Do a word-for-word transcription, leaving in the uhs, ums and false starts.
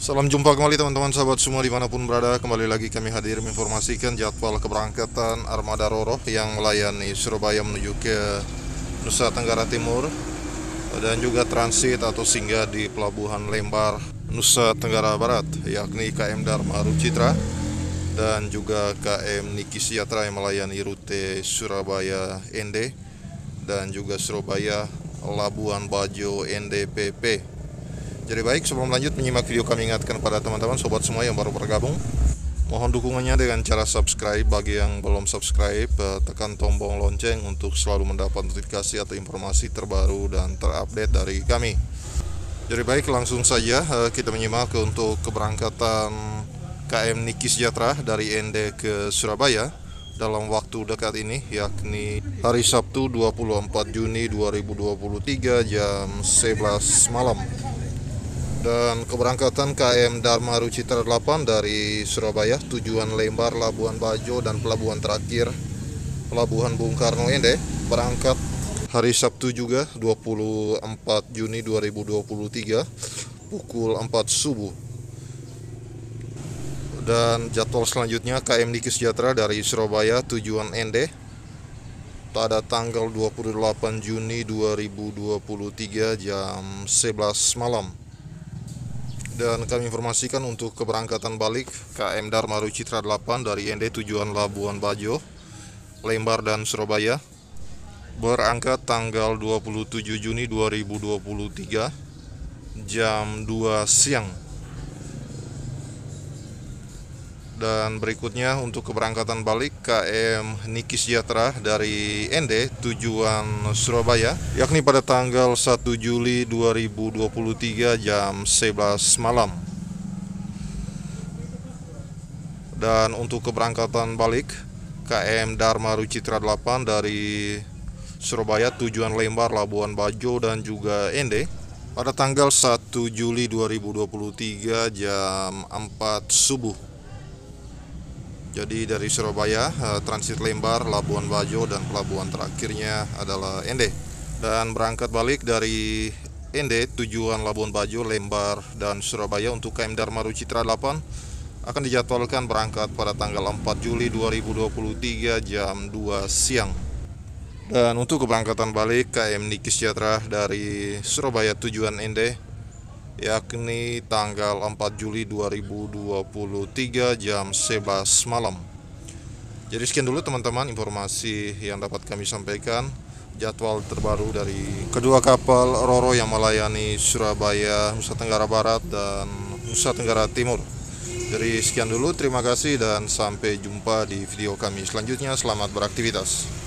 Salam jumpa kembali teman-teman sahabat semua dimanapun berada. Kembali lagi kami hadir menginformasikan jadwal keberangkatan armada Roro yang melayani Surabaya menuju ke Nusa Tenggara Timur, dan juga transit atau singgah di Pelabuhan Lembar, Nusa Tenggara Barat, yakni K M Dharma Rucitra dan juga K M Niki Sejahtera yang melayani rute Surabaya N D dan juga Surabaya Labuan Bajo N D P P. Jadi baik, sebelum lanjut menyimak video, kami ingatkan pada teman-teman sobat semua yang baru bergabung, mohon dukungannya dengan cara subscribe. Bagi yang belum subscribe, tekan tombol lonceng untuk selalu mendapat notifikasi atau informasi terbaru dan terupdate dari kami. Jadi baik, langsung saja kita menyimak untuk keberangkatan K M Niki Sejahtera dari N D ke Surabaya dalam waktu dekat ini, yakni hari Sabtu dua puluh empat Juni dua ribu dua puluh tiga jam sebelas malam. Dan keberangkatan K M Dharma Rucitra delapan dari Surabaya tujuan Lembar, Labuan Bajo, dan pelabuhan terakhir Pelabuhan Bung Karno N D berangkat hari Sabtu juga dua puluh empat Juni dua ribu dua puluh tiga pukul empat subuh. Dan jadwal selanjutnya K M Niki Sejahtera dari Surabaya tujuan N D pada tanggal dua puluh delapan Juni dua ribu dua puluh tiga jam sebelas malam. Dan kami informasikan untuk keberangkatan balik K M Dharma Rucitra delapan dari N D tujuan Labuan Bajo, Lembar, dan Surabaya berangkat tanggal dua puluh tujuh Juni dua ribu dua puluh tiga jam dua siang. Dan berikutnya untuk keberangkatan balik K M Niki Sejahtera dari N D tujuan Surabaya, yakni pada tanggal satu Juli dua ribu dua puluh tiga jam sebelas malam. Dan untuk keberangkatan balik K M Dharma Rucitra delapan dari Surabaya tujuan Lembar, Labuan Bajo, dan juga N D pada tanggal satu Juli dua ribu dua puluh tiga jam empat subuh. Jadi dari Surabaya transit Lembar, Labuan Bajo, dan pelabuhan terakhirnya adalah N D. Dan berangkat balik dari N D tujuan Labuan Bajo, Lembar, dan Surabaya untuk K M Dharma Rucitra delapan akan dijadwalkan berangkat pada tanggal empat Juli dua ribu dua puluh tiga jam dua siang. Dan untuk keberangkatan balik K M Niki Sejahtera dari Surabaya tujuan N D, yakni tanggal empat Juli dua ribu dua puluh tiga jam sebelas malam. Jadi sekian dulu teman-teman informasi yang dapat kami sampaikan, jadwal terbaru dari kedua kapal Roro yang melayani Surabaya, Nusa Tenggara Barat, dan Nusa Tenggara Timur. Jadi sekian dulu, terima kasih dan sampai jumpa di video kami selanjutnya. Selamat beraktivitas.